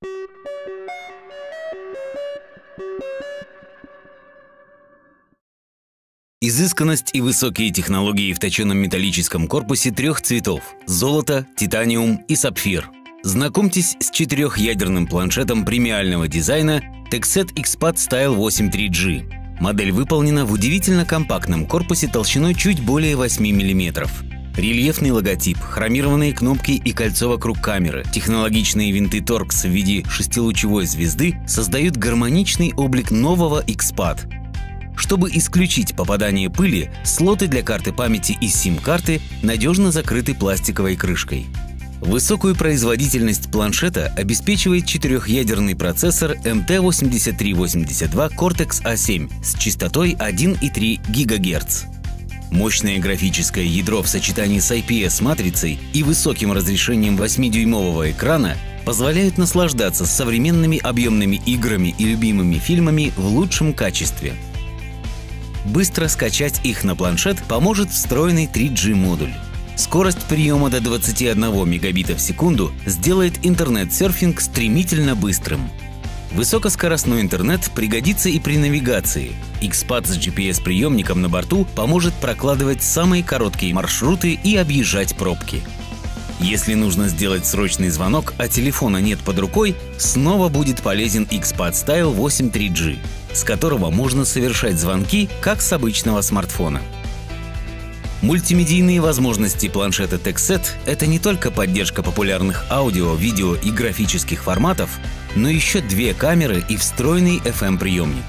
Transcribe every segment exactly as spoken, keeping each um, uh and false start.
Изысканность и высокие технологии в точенном металлическом корпусе трех цветов – золото, титаниум и сапфир. Знакомьтесь с четырехъядерным планшетом премиального дизайна TechSet XPad Style восемь три джи. Модель выполнена в удивительно компактном корпусе толщиной чуть более восьми миллиметров. Рельефный логотип, хромированные кнопки и кольцо вокруг камеры, технологичные винты Torx в виде шестилучевой звезды создают гармоничный облик нового XPad. Чтобы исключить попадание пыли, слоты для карты памяти и сим-карты надежно закрыты пластиковой крышкой. Высокую производительность планшета обеспечивает четырехъядерный процессор эм тэ восемьдесят три восемьдесят два Cortex а семь с частотой один и три гигагерца. Мощное графическое ядро в сочетании с ай пи эс-матрицей и высоким разрешением восьмидюймового экрана позволяют наслаждаться современными объемными играми и любимыми фильмами в лучшем качестве. Быстро скачать их на планшет поможет встроенный три джи модуль. Скорость приема до двадцати одного мегабита в секунду сделает интернет-серфинг стремительно быстрым. Высокоскоростной интернет пригодится и при навигации. XPad с джи пи эс-приемником на борту поможет прокладывать самые короткие маршруты и объезжать пробки. Если нужно сделать срочный звонок, а телефона нет под рукой, снова будет полезен XPad Style восемь три джи, с которого можно совершать звонки, как с обычного смартфона. Мультимедийные возможности планшета TechSet – это не только поддержка популярных аудио, видео и графических форматов, но еще две камеры и встроенный эф эм-приемник.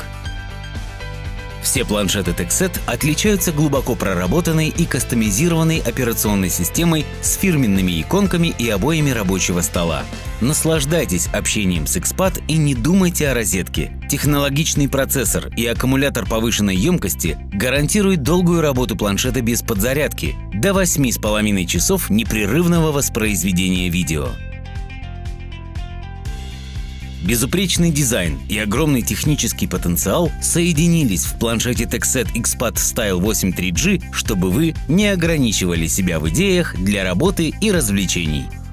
Все планшеты TechSet отличаются глубоко проработанной и кастомизированной операционной системой с фирменными иконками и обоями рабочего стола. Наслаждайтесь общением с XPad и не думайте о розетке. Технологичный процессор и аккумулятор повышенной емкости гарантируют долгую работу планшета без подзарядки – до восьми с половиной часов непрерывного воспроизведения видео. Безупречный дизайн и огромный технический потенциал соединились в планшете TechSet XPad Style восемь три джи, чтобы вы не ограничивали себя в идеях для работы и развлечений.